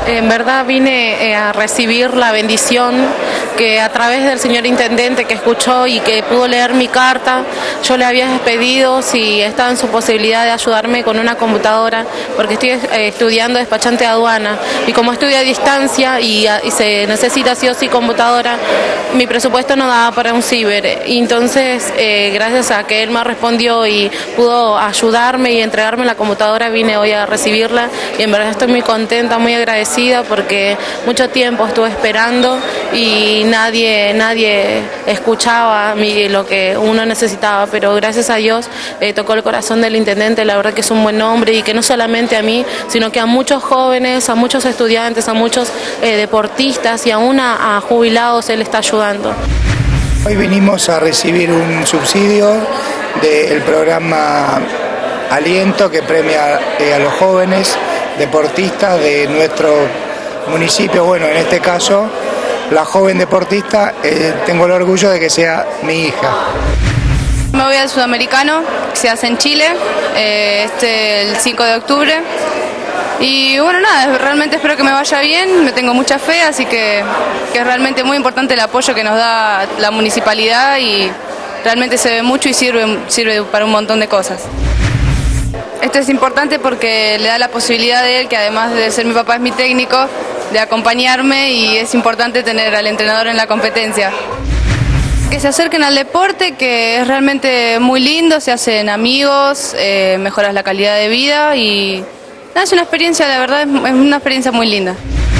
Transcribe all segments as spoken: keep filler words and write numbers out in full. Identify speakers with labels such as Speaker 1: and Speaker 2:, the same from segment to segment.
Speaker 1: En verdad vine eh, a recibir la bendición que a través del señor intendente que escuchó y que pudo leer mi carta, yo le había pedido si estaba en su posibilidad de ayudarme con una computadora, porque estoy eh, estudiando despachante de aduana y como estudio a distancia y, a, y se necesita sí o sí computadora, mi presupuesto no daba para un ciber. Y entonces, eh, gracias a que él me respondió y pudo ayudarme y entregarme la computadora, vine hoy a recibirla y en verdad estoy muy contenta, muy agradecida porque mucho tiempo estuve esperando y nadie nadie escuchaba a mí lo que uno necesitaba, pero gracias a Dios eh, tocó el corazón del intendente. La verdad que es un buen hombre y que no solamente a mí, sino que a muchos jóvenes, a muchos estudiantes, a muchos eh, deportistas y aún a, a jubilados él está ayudando.
Speaker 2: Hoy vinimos a recibir un subsidio del programa Aliento que premia eh, a los jóvenes deportistas de nuestro municipio. Bueno, en este caso, la joven deportista, eh, tengo el orgullo de que sea mi hija.
Speaker 3: Me voy al Sudamericano, que se hace en Chile, eh, este el cinco de octubre. Y bueno, nada, realmente espero que me vaya bien, me tengo mucha fe, así que, que es realmente muy importante el apoyo que nos da la municipalidad y realmente se ve mucho y sirve, sirve para un montón de cosas. Esto es importante porque le da la posibilidad de él, que además de ser mi papá es mi técnico, de acompañarme y es importante tener al entrenador en la competencia. Que se acerquen al deporte, que es realmente muy lindo, se hacen amigos, eh, mejoras la calidad de vida y nada, es una experiencia, la verdad, es una experiencia muy linda.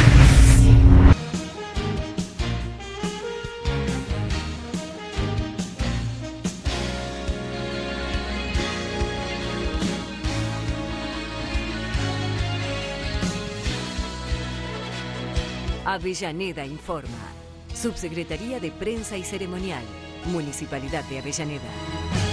Speaker 4: Avellaneda informa. Subsecretaría de Prensa y Ceremonial. Municipalidad de Avellaneda.